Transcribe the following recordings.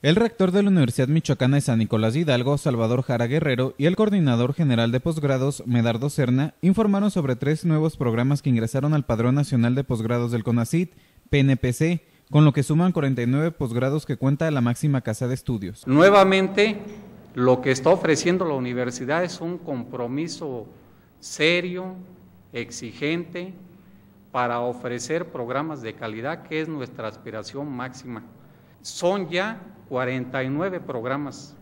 El rector de la Universidad Michoacana de San Nicolás de Hidalgo, Salvador Jara Guerrero, y el coordinador general de posgrados, Medardo Serna, informaron sobre 3 nuevos programas que ingresaron al Padrón Nacional de Posgrados del CONACYT, PNPC, con lo que suman 49 posgrados que cuenta la máxima casa de estudios. Nuevamente, lo que está ofreciendo la universidad es un compromiso serio, exigente, para ofrecer programas de calidad, que es nuestra aspiración máxima. Son ya 49 programas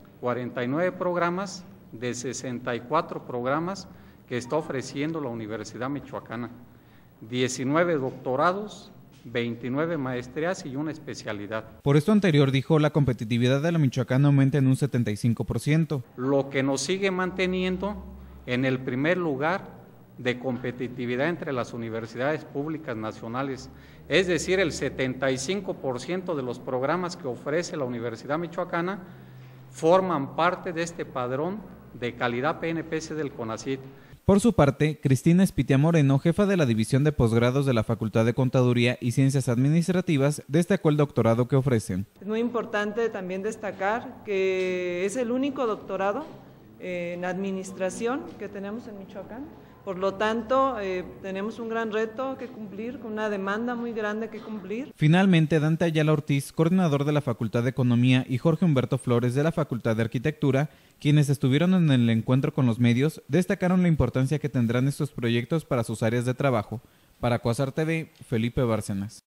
de 64 programas que está ofreciendo la Universidad Michoacana, 19 doctorados, 29 maestrías y una especialidad. Por esto anterior dijo, la competitividad de la Michoacana aumenta en un 75%. Lo que nos sigue manteniendo en el primer lugar de competitividad entre las universidades públicas nacionales, es decir, el 75% de los programas que ofrece la Universidad Michoacana forman parte de este padrón de calidad PNPC del CONACYT. Por su parte, Cristina Espitia Moreno, jefa de la División de Posgrados de la Facultad de Contaduría y Ciencias Administrativas, destacó el doctorado que ofrecen. Es muy importante también destacar que es el único doctorado en administración que tenemos en Michoacán. Por lo tanto, tenemos un gran reto que cumplir, con una demanda muy grande que cumplir. Finalmente, Dante Ayala Ortiz, coordinador de la Facultad de Economía, y Jorge Humberto Flores, de la Facultad de Arquitectura, quienes estuvieron en el encuentro con los medios, destacaron la importancia que tendrán estos proyectos para sus áreas de trabajo. Para Cuasar TV, Felipe Bárcenas.